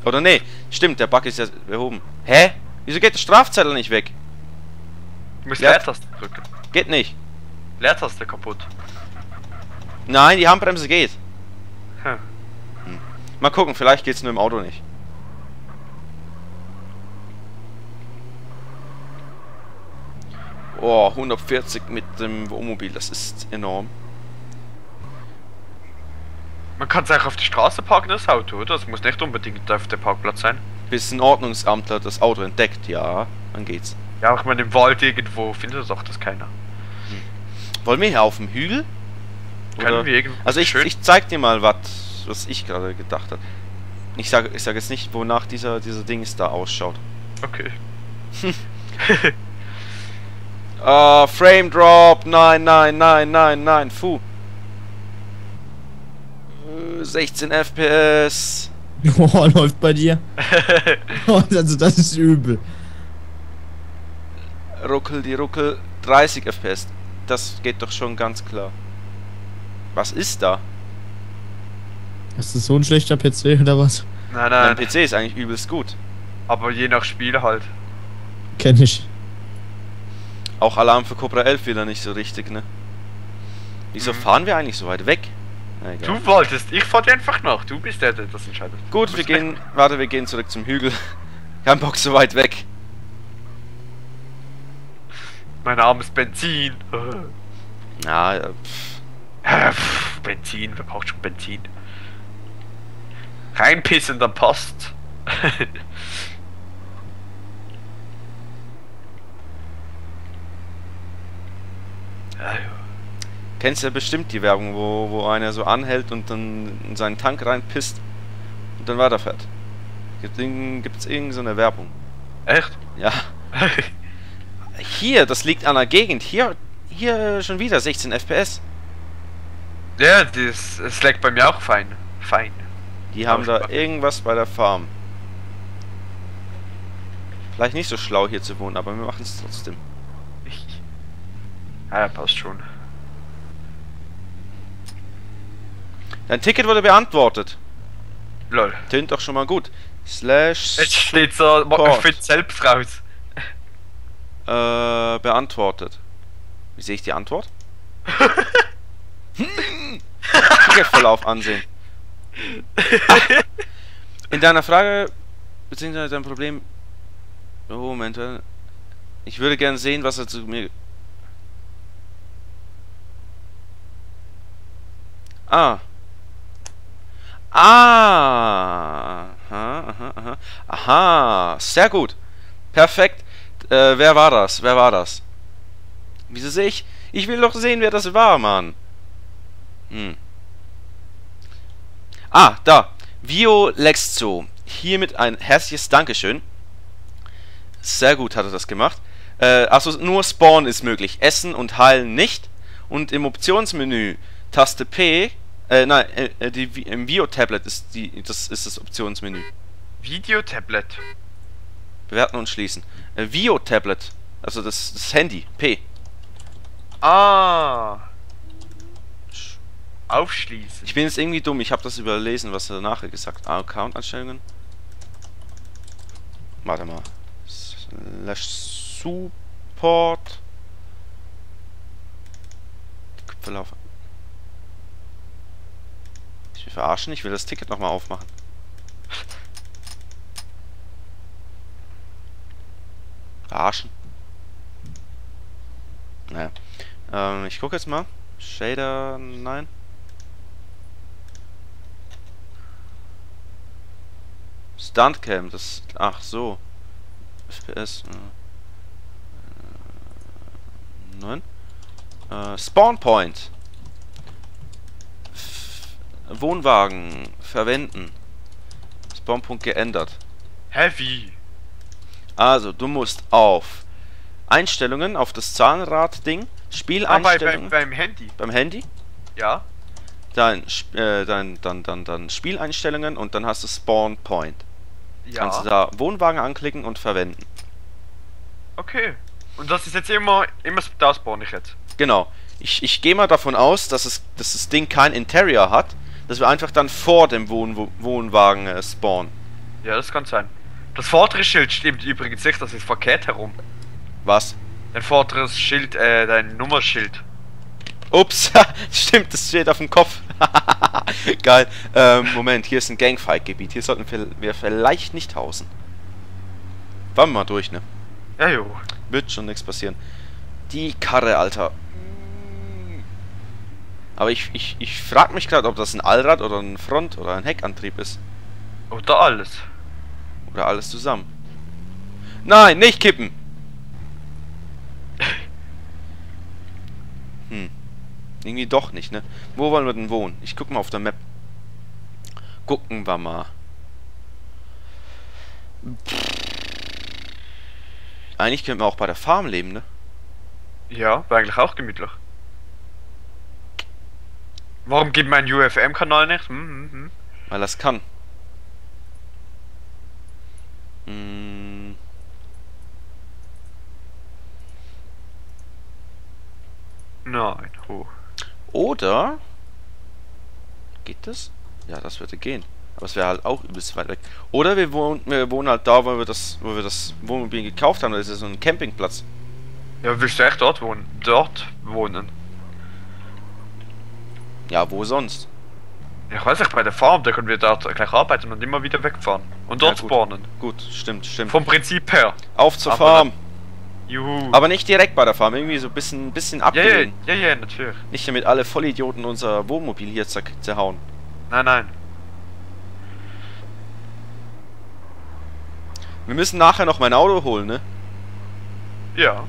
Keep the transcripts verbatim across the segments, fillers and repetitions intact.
Oder nee, stimmt, der Bug ist ja behoben. Hä? Wieso geht der Strafzettel nicht weg? Du musst Leer- Leertaste drücken. Geht nicht. Leertaste kaputt. Nein, die Handbremse geht. Hm. Mal gucken, vielleicht geht's nur im Auto nicht. Oh, hundertvierzig mit dem Wohnmobil, das ist enorm. Man kann es auch auf die Straße parken, das Auto, oder? Das muss nicht unbedingt auf der Parkplatz sein. Bis ein Ordnungsamtler das Auto entdeckt, ja, dann geht's. Ja, auch mal im Wald irgendwo findet doch das keiner. Wollen wir hier auf dem Hügel? Können Oder? wir irgendwo Also ich, schön- ich zeig dir mal, wat, was ich gerade gedacht habe. Ich sage ich sag jetzt nicht, wonach dieser, dieser Dings da ausschaut. Okay. Ah, Frame Drop, nein, nein, nein, nein, nein, fu. Äh, sechzehn F P S. Oh, läuft bei dir. Oh, also das ist übel. Ruckel, die Ruckel, dreißig F P S. Das geht doch schon ganz klar. Was ist da? Ist das so ein schlechter P C oder was? Nein, Mein nein, P C ist eigentlich übelst gut. aber je nach Spiel halt. Kenn ich. Auch Alarm für Cobra elf wieder nicht so richtig, ne? Wieso Mhm. fahren wir eigentlich so weit weg? Na, egal. Du wolltest, ich fahr dir einfach nach. Du bist der, der das entscheidet. Gut, Du wir bist gehen. Warte, wir gehen zurück zum Hügel. Kein Bock so weit weg. echt- Mein armes Benzin. Na, ja, pff. Äh, pff, Benzin, wer braucht schon Benzin? Reinpissen, dann passt. Ja, ja. Kennst ja bestimmt die Werbung, wo, wo einer so anhält und dann in seinen Tank reinpisst und dann weiterfährt. Gibt es irgend so eine Werbung? Echt? Ja. Hier, das liegt an der Gegend. Hier, hier schon wieder sechzehn F P S. Ja, das, es leckt bei mir auch fein. Fein. Die haben da Aber- irgendwas bei der Farm. Vielleicht nicht so schlau hier zu wohnen, aber wir machen es trotzdem. Ich. Ja, passt schon. Dein Ticket wurde beantwortet. Lol. Tönt doch schon mal gut. Slash Jetzt steht so, Support. ich find selbst raus. äh, beantwortet. Wie sehe ich die Antwort? Ticketverlauf ansehen. Ah. In deiner Frage beziehungsweise dein Problem. Oh, Moment. Ich würde gerne sehen, was er zu mir. Ah. Ah. Aha, aha, aha. Aha. Sehr gut. Perfekt. Äh, wer war das? Wer war das? Wieso sehe ich? Ich will doch sehen, wer das war, Mann. Hm. Ah, da. Vio Lexzo. Hiermit ein herzliches Dankeschön. Sehr gut hat er das gemacht. Äh, also nur Spawn ist möglich. Essen und Heilen nicht. Und im Optionsmenü Taste P. Äh, nein, äh, die, im Vio-Tablet ist die, das ist das Optionsmenü. Videotablet. Bewerten und schließen. Äh, Vio-Tablet. Also das, das Handy. P. Ah. Aufschließen. Ich bin jetzt irgendwie dumm. Ich habe das überlesen, was er nachher gesagt hat. Ah, Account-Einstellungen. Warte mal. Slash Support. Verlauf. Ich will verarschen. Ich will das Ticket nochmal aufmachen. Verarschen. Naja. Ähm, ich gucke jetzt mal. Shader, nein. Stuntcam, das. Ach so. F P S. Äh, nein. Äh, Spawn Point. F Wohnwagen verwenden. Spawnpunkt geändert. Heavy. Also, du musst auf Einstellungen, auf das Zahnrad-Ding, Ah, bei, Spieleinstellungen bei, beim Handy. beim Handy, Ja. dann, Sp- äh, dann, dann, dann, dann Spieleinstellungen und dann hast du Spawn Point. Ja. Kannst du da Wohnwagen anklicken und verwenden. Okay. Und das ist jetzt immer, immer da spawn ich jetzt. Genau. Ich, ich gehe mal davon aus, dass, es, dass das Ding kein Interior hat, dass wir einfach dann vor dem Wohn Wohnwagen äh, spawnen. Ja, das kann sein. Das vordere Schild stimmt übrigens nicht, das ist verkehrt herum. Was? Dein vorderes Schild, äh, dein Nummerschild. Ups, stimmt, das steht auf dem Kopf. Geil. Ähm, Moment, hier ist ein Gangfight-Gebiet. Hier sollten wir vielleicht nicht hausen. Fahren wir mal durch, ne? Ja, jo. Wird schon nichts passieren. Die Karre, Alter. Aber ich, ich, ich frage mich gerade, ob das ein Allrad oder ein Front- oder ein Heckantrieb ist. Oder alles. Oder alles zusammen. Nein, nicht kippen! Hm. Irgendwie doch nicht, ne? Wo wollen wir denn wohnen? Ich guck mal auf der Map. Gucken wir mal. Eigentlich könnten wir auch bei der Farm leben, ne? Ja, war eigentlich auch gemütlich. Warum gibt mein U F M-Kanal nicht? Hm, hm, hm. Weil das kann. Hm. Nein, oh. Oder... Geht das? Ja, das würde gehen. Aber es wäre halt auch übelst weit weg. Oder wir wohnen, wir wohnen halt da, wo wir das, wo wir das Wohnmobil gekauft haben. Das ist so ein Campingplatz. Ja, willst du echt dort wohnen? Dort wohnen? Ja, wo sonst? Ja, ich weiß nicht, bei der Farm, da können wir dort gleich arbeiten und immer wieder wegfahren. Und dort Ja, gut. spawnen. Gut, stimmt, stimmt. Vom Prinzip her. Auf zur Aber Farm. Juhu. Aber nicht direkt bei der Farm. Irgendwie so ein bisschen, bisschen ja, ja, abgelegen. ja, ja, natürlich. Nicht damit alle Vollidioten unser Wohnmobil hier zer zerhauen. Nein, nein. Wir müssen nachher noch mein Auto holen, ne? Ja.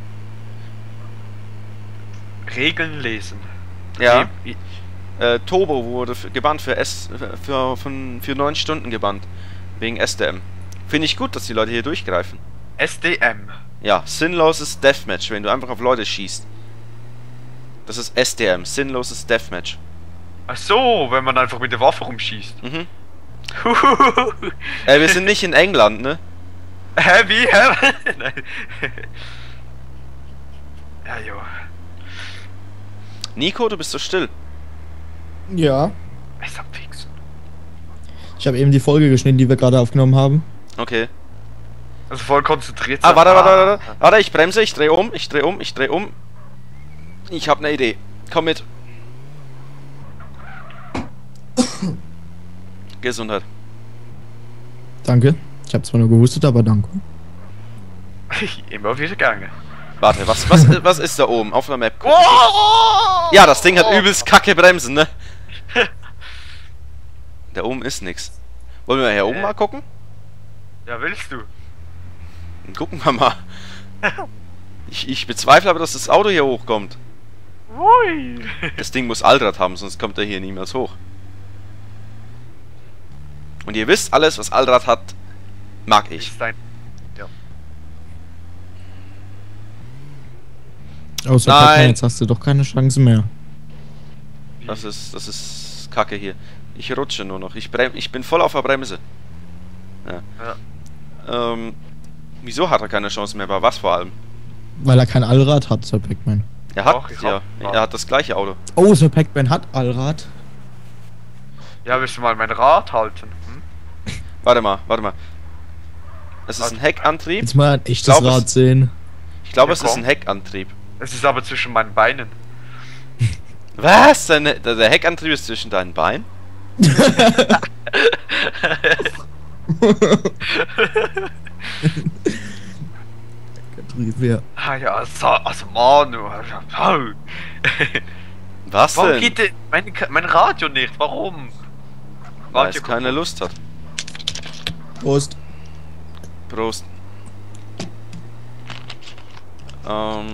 Regeln lesen. Ja. Wie- Äh, Turbo wurde für, gebannt für S für, für, für neun Stunden gebannt. Wegen S D M. Finde ich gut, dass die Leute hier durchgreifen. S D M. Ja, sinnloses Deathmatch, wenn du einfach auf Leute schießt. Das ist S D M, sinnloses Deathmatch. Ach so, wenn man einfach mit der Waffe rumschießt. Mhm. Äh, wir sind nicht in England, ne? Hä, wie? Hä? Nein. Ja, jo. Nico, du bist so still. Ja. Ich hab fix. Ich habe eben die Folge geschnitten, die wir gerade aufgenommen haben. Okay. Also voll konzentriert. Ah, warte, warte, warte. Warte, ich bremse, ich drehe um, ich drehe um, ich drehe um. Ich habe eine Idee. Komm mit. Gesundheit. Danke. Ich habe zwar nur gehustet, aber danke. Immer wieder gegangen. Warte, was, was, was ist da oben auf der Map? Oh! Ja, das Ding hat übelst kacke Bremsen, ne? Da oben ist nix. Wollen wir hier oben mal gucken? Ja, willst du? Dann gucken wir mal. Ich, ich bezweifle aber, dass das Auto hier hochkommt. Ui. Das Ding muss Allrad haben, sonst kommt er hier niemals hoch. Und ihr wisst, alles, was Allrad hat, mag ich. Ist dein. Ja. Außer Nein. Pac-Man, jetzt hast du doch keine Chance mehr. Das ist, das ist kacke hier. Ich rutsche nur noch. Ich, brem ich bin voll auf der Bremse. Ja. Ja. Ähm, wieso hat er keine Chance mehr? Bei was vor allem? Weil er kein Allrad hat, Sir Pac-Man. Er hat, Doch, ich ja, hab- er hat das gleiche Auto. Oh, Sir Pac-Man hat Allrad. Ja, willst du mal mein Rad halten? Hm? Warte mal, warte mal. Es ist Warte. ein Heckantrieb. Jetzt mal ein echtes glaub, Rad es- sehen. Ich glaube, Ja, es ist komm. ein Heckantrieb. Es ist aber zwischen meinen Beinen. Was? Deine, der der Heckantrieb ist zwischen deinen Beinen? Getrieb, ja. Ah ja, so, also Mann. du- Was Warum denn? geht denn mein, mein Radio nicht? Warum? Weil Radio es keine kaputt. Lust hat. Prost. Prost. Ähm,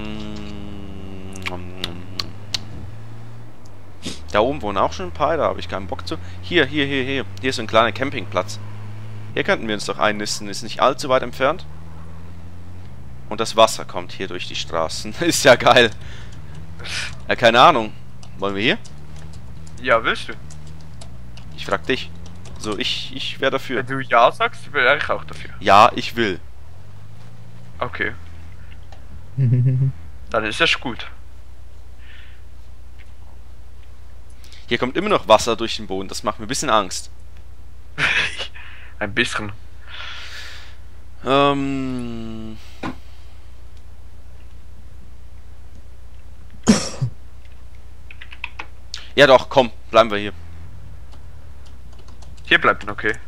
da oben wohnen auch schon ein paar, da habe ich keinen Bock zu. Hier, hier, hier, hier. Hier ist so ein kleiner Campingplatz. Hier könnten wir uns doch einnisten, ist nicht allzu weit entfernt. Und das Wasser kommt hier durch die Straßen. Ist ja geil. Ja, keine Ahnung. Wollen wir hier? Ja, willst du? Ich frag dich. So, ich, ich wäre dafür. Wenn du ja sagst, wäre ich auch dafür. Ja, ich will. Okay, dann ist das gut. Hier kommt immer noch Wasser durch den Boden. Das macht mir ein bisschen Angst. Ein bisschen. Ähm. Ja doch, komm, bleiben wir hier. Hier bleibt man, okay.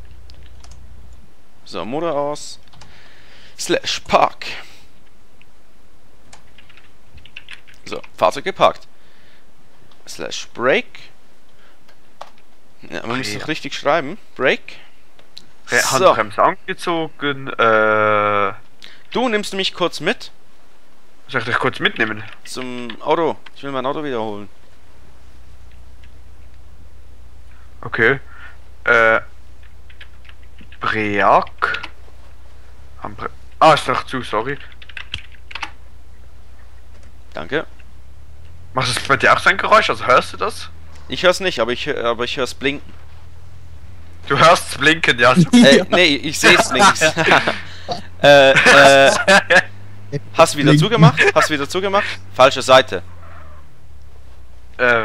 So, Motor aus. Slash Park. So, Fahrzeug geparkt. Slash Break. Ja, man muss Okay. doch richtig schreiben. Break. Re- So. Handbremse angezogen. Äh. Du nimmst mich kurz mit Soll ich dich kurz mitnehmen? zum Auto. Ich will mein Auto wiederholen. Okay. Äh. Break. Handbre ah, ist doch zu, sorry. Danke. Macht es bei dir auch so ein Geräusch? Also hörst du das? Ich hör's nicht, aber ich, hör- aber ich hör's blinken. Du hörst es blinken, ja. Äh, nee, ich seh's links. äh, äh, hast du wieder Blinken. zugemacht? Hast du wieder zugemacht? Falsche Seite. äh.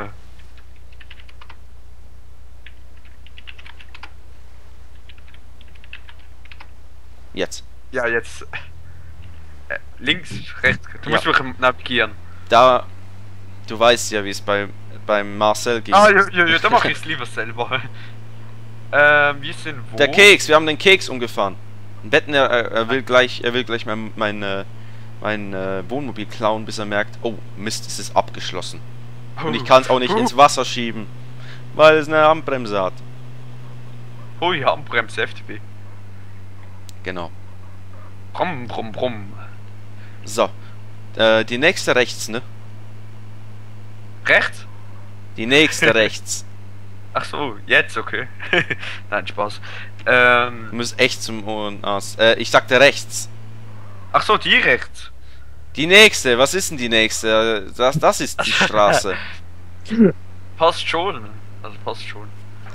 Jetzt. Ja, jetzt. Äh, links, rechts. Du Ja. musst mich navigieren. Da. Du weißt ja, wie es bei beim Marcel ging. Ah, ja, ja, ja, da mache ich es lieber selber. ähm, wir sind wo? Der Keks, wir haben den Keks umgefahren. Wetten, er, er er will gleich, er will gleich mein, mein, äh, mein äh, Wohnmobil klauen, bis er merkt, oh Mist, es ist abgeschlossen. Und ich kann es auch nicht ins Wasser schieben, weil es eine Handbremse hat. Oh ja, Handbremse, F T P. Genau. Brumm, brumm, brumm. So. Äh, die nächste rechts, ne? Rechts? Die nächste rechts. Ach so, jetzt, okay. Nein, Spaß. Ähm, Du musst echt zum Ohren aus. Äh, ich sagte rechts. ach so, die rechts. Die nächste, was ist denn die nächste? Das, das ist die Straße. Passt schon. Also passt schon.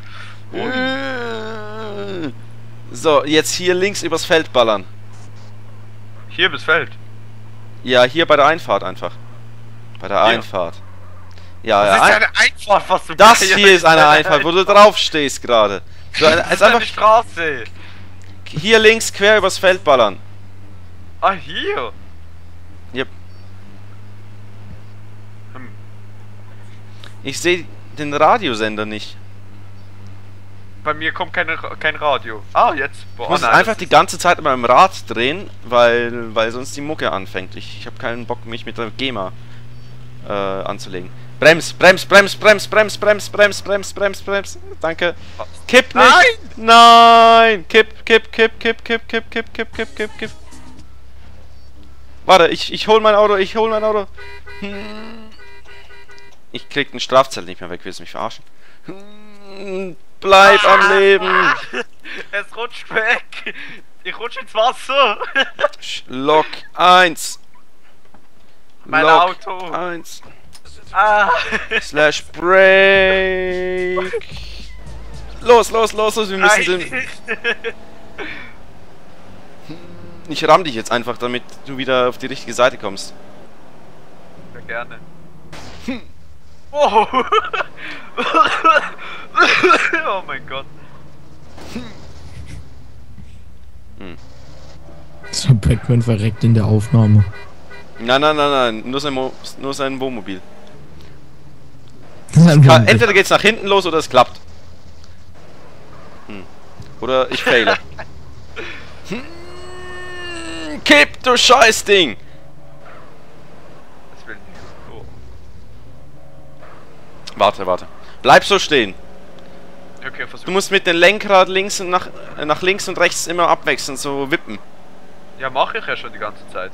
Äh, So, jetzt hier links übers Feld ballern. Hier bis Feld. Ja, hier bei der Einfahrt einfach. Bei der Hier? Einfahrt. Ja, Das ja. ist ein- eine Einfahrt, was du Das Ja, hier ist eine Einfahrt, wo du drauf stehst gerade. So, Das also ist eine einfach Straße. hier links quer übers Feld ballern. Ah, hier. Yep. Hm. Ich sehe den Radiosender nicht. Bei mir kommt keine, kein Radio. Ah, jetzt. Boah, Ich muss nein, einfach das die ist- ganze Zeit mit meinem Rad drehen, weil, weil sonst die Mucke anfängt. Ich, ich habe keinen Bock, mich mit der GEMA äh, anzulegen. Brems, brems, brems, brems, brems, brems, brems, brems, brems, brems. Danke. Kipp nicht! Nein! Nein! Kipp, kipp, kipp, kipp, kipp, kipp, kipp, kipp, kipp, kipp, kipp. Warte, ich, ich hol mein Auto, ich hol mein Auto. Hm. Ich krieg den Strafzettel nicht mehr weg, willst du mich verarschen? Hm. Bleib am Leben! Es rutscht weg. Ich rutsche ins Wasser. Lok eins. Mein Lok Auto. eins. Ah. Slash Break. Los, los, los, los, wir müssen den. Nein. Ich ramm dich jetzt einfach, damit du wieder auf die richtige Seite kommst. Ja, gerne. Oh. Oh mein Gott. So, Pac-Man verreckt in der Aufnahme. Nein, nein, nein, nein, nur sein, Mo nur sein Wohnmobil. Ka entweder geht's nach hinten los oder es klappt. Hm. Oder ich faile. Hm. Kipp, du Scheißding! Das will nicht. Oh. Warte, warte. Bleib so stehen. Okay, versuch. Du musst mit dem Lenkrad links und nach, äh, nach links und rechts immer abwechseln, so wippen. Ja, mache ich ja schon die ganze Zeit.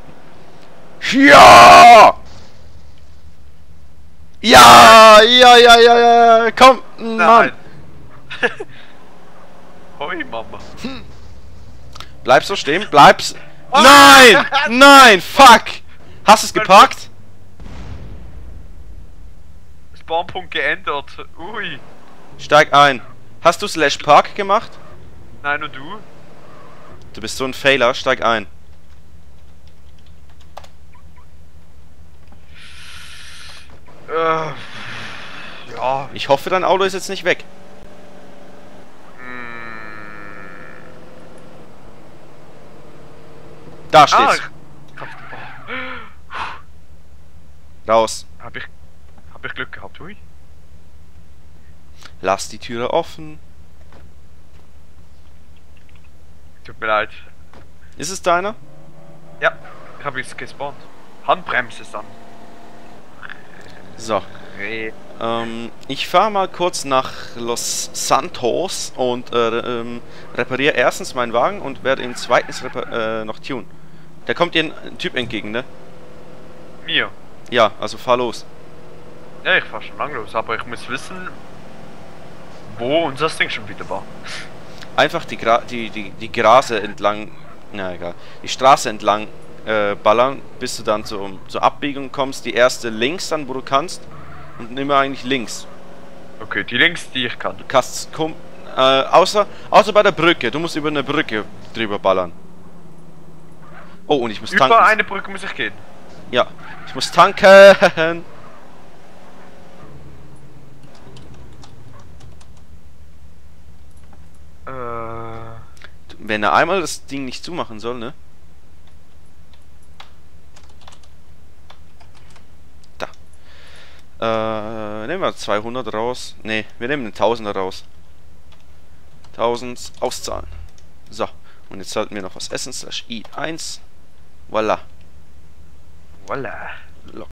Ja! Ja, ja, ja, ja, ja, komm, Mann. Nein. Hoi, Mama. Bleib so stehen, bleib's. Nein! Nein! Fuck! Hast du es geparkt? Spawnpunkt geändert. Ui. Steig ein. Hast du Slash Park gemacht? Nein, und du? Du bist so ein Failer, steig ein. Äh, ja. Ich hoffe, dein Auto ist jetzt nicht weg. Mm, Da Ah, steht's. ich hab, oh, Raus. hab ich, hab ich Glück gehabt, ui. Lass die Türe offen. Tut mir leid. Ist es deiner? Ja, ich hab jetzt gespawnt. Handbremse ist an. So. Re- Ähm, ich fahre mal kurz nach Los Santos und äh, ähm, repariere erstens meinen Wagen und werde ihn zweitens repar- äh, noch tunen. Da kommt dir ein Typ entgegen, ne? Mir. Ja, also fahr los. Ja, ich fahr schon lang los, aber ich muss wissen, wo unser Ding schon wieder war. Einfach die, Gra die, die, die Grase entlang, na egal, die Straße entlang äh, ballern, bis du dann zur, zur Abbiegung kommst. Die erste links dann, wo du kannst. Und immer eigentlich links. Okay, die links, die ich kann. Du kannst, komm, äh, außer, außer bei der Brücke. Du musst über eine Brücke drüber ballern. Oh, und ich muss tanken. Über eine Brücke muss ich gehen. Ja, ich muss tanken. Äh, Wenn er einmal das Ding nicht zumachen soll, ne? Da. Äh, nehmen wir zweihundert raus. Ne, wir nehmen den Tausender raus. tausend auszahlen. So, und jetzt sollten wir noch was essen. Slash I eins. Voila. voilà.